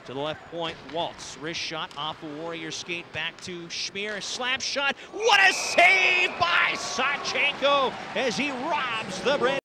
To the left point, Waltz. Wrist shot off a Warrior skate back to Schmier. Slap shot. What a save by Sawchenko as he robs the Brand.